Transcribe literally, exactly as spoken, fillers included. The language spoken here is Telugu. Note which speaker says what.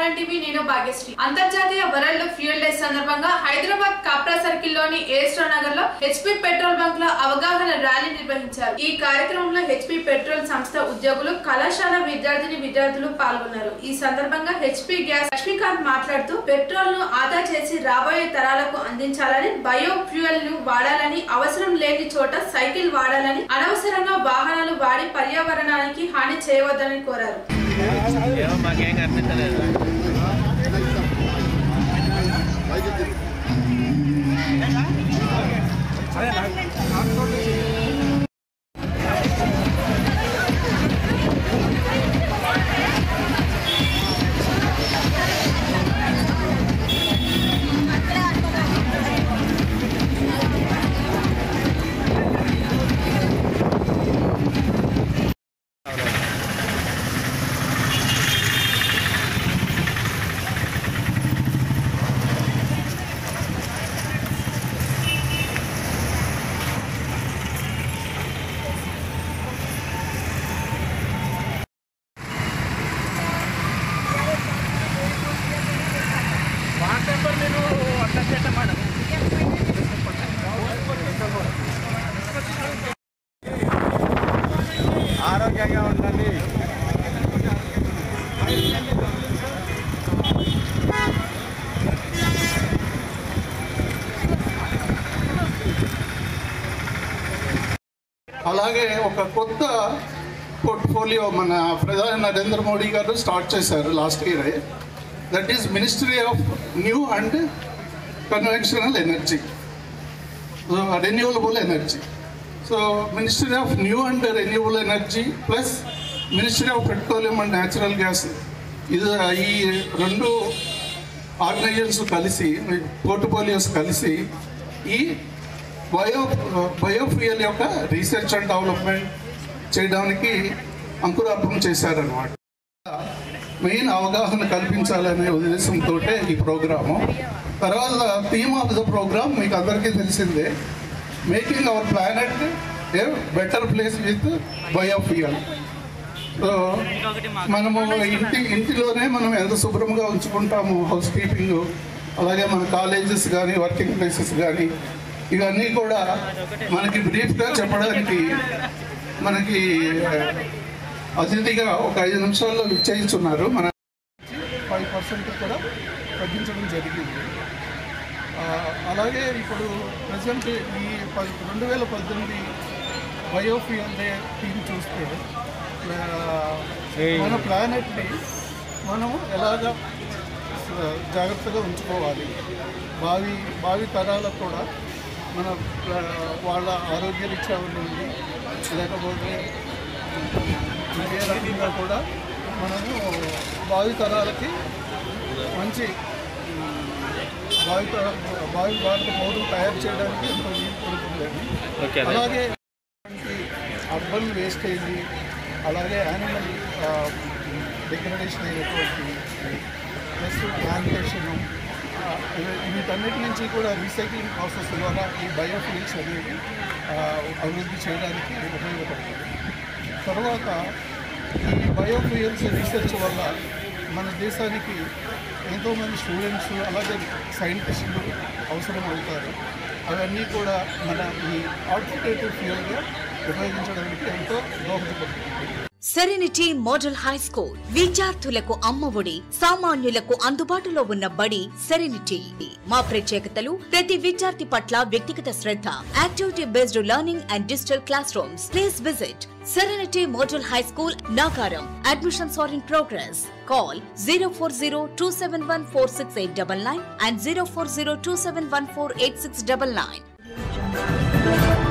Speaker 1: నైన్ టీవీ నేను భాగ్యశ్రీ. అంతర్జాతీయ వరల్డ్ ఫ్యూయల్ డే సందర్భంగా హైదరాబాద్ కాప్రా సర్కిల్ లోని ఏస్ట్రో నగర్ లో హెచ్పీ పెట్రోల్ బంక్ లో అవగాహన ర్యాలీ నిర్వహించారు. ఈ కార్యక్రమంలో హెచ్పీ పెట్రోల్ సంస్థ ఉద్యోగులు, కళాశాల విద్యార్థిని విద్యార్థులు పాల్గొన్నారు. ఈ సందర్భంగా హెచ్పీ గ్యాస్ లక్ష్మీకాంత్ మాట్లాడుతూ పెట్రోల్ ను ఆదా చేసి రాబోయే తరాలకు అందించాలని, బయో ఫ్యూయల్ ను వాడాలని, అవసరం లేని చోట సైకిల్ వాడాలని, అనవసరంగా వాహనాలు వాడి పర్యావరణానికి హాని చేయవద్దని కోరారు.
Speaker 2: ఆరోగ్యంగా ఉండండి. అలాగే ఒక కొత్త పోర్ట్ఫోలియో మన ప్రధాని నరేంద్ర మోడీ గారు స్టార్ట్ చేశారు last year. That is ministry of new and conventional energy, renewable energy. So ministry of new and renewable energy plus ministry of petroleum and natural gas, ఇది ఈ రెండు ఆర్గనైజేషన్స్ కలిసి, పోర్ట్ఫోలియోస్ కలిసి ఈ బయో బయోఫ్యూయల్ యొక్క రీసెర్చ్ అండ్ డెవలప్మెంట్ చేయడానికి అంకురార్పణ చేశారన్నమాట. మెయిన్ అవగాహన కల్పించాలనే ఉద్దేశంతో ఈ ప్రోగ్రాము. తర్వాత థీమ్ ఆఫ్ ద ప్రోగ్రామ్ మీకు అందరికీ తెలిసిందే, making our planet a better place with biofuel. So మనము ఇంటి ఇంటిలోనే మనం ఎంత శుభ్రంగా ఉంచుకుంటాము, హౌస్ కీపింగ్, అలాగే మన కాలేజెస్ కానీ వర్కింగ్ ప్లేసెస్ కానీ, ఇవన్నీ కూడా మనకి బ్రీఫ్గా చెప్పడానికి మనకి అతిథిగా ఒక ఐదు నిమిషాల్లో విచ్చేయించున్నారు. మన ఫైవ్ పర్సెంట్ కూడా తగ్గించడం జరిగింది. అలాగే ఇప్పుడు ప్రజెంట్ ఈ రెండు వేల పద్దెనిమిది బయోఫ్యూయల్ డే థీమ్ చూస్తే మన ప్లానెట్ని మనం ఎలాగ జాగ్రత్తగా ఉంచుకోవాలి, భావి భావి తరాలకు కూడా మన వాళ్ళ ఆరోగ్య రీత్యా ఉండి, లేకపోతే ఏ రకంగా కూడా మనము భావి తరాలకి మంచి భావి భావి భారత పౌరులు తయారు చేయడానికి ఎంతో వీలు పడుతుంది. అలాగే అర్బన్ వేస్టేజ్, అలాగే యానిమల్ డిగ్రేడేషన్ అయినటువంటి ప్లస్ ప్లాంటేషను, వీటన్నిటి నుంచి కూడా రీసైక్లింగ్ ప్రాసెస్ ద్వారా ఈ బయోఫ్యూయల్స్ అనేవి అభివృద్ధి చేయడానికి ఉపయోగపడుతుంది. తర్వాత ఈ బయోఫ్యూయల్స్ రీసెర్చ్ వల్ల మన దేశానికి ఎంతోమంది స్టూడెంట్స్, అలాగే సైంటిస్టులు అవసరం అవుతారు. అవన్నీ కూడా మన ఈ ఆల్టర్నేటివ్ ఫ్యూయల్గా ఉపయోగించడానికి ఎంతో దోహదపడుతుంది.
Speaker 3: సెరెనిటీ మోడల్ హై స్కూల్ విద్యార్థులకు అమ్మఒడి, సామాన్యులకు అందుబాటులో ఉన్న బడి సెరెనిటీ. మా ప్రత్యేకతలు ప్రతి విద్యార్థి పట్ల వ్యక్తిగత శ్రద్ధ, activity based learning and digital classrooms. Please visit Serenity Model High School, Nagaram. Admissions are in progress. Call zero four zero two seven one four six eight nine nine and zero four zero two seven one four eight six nine nine.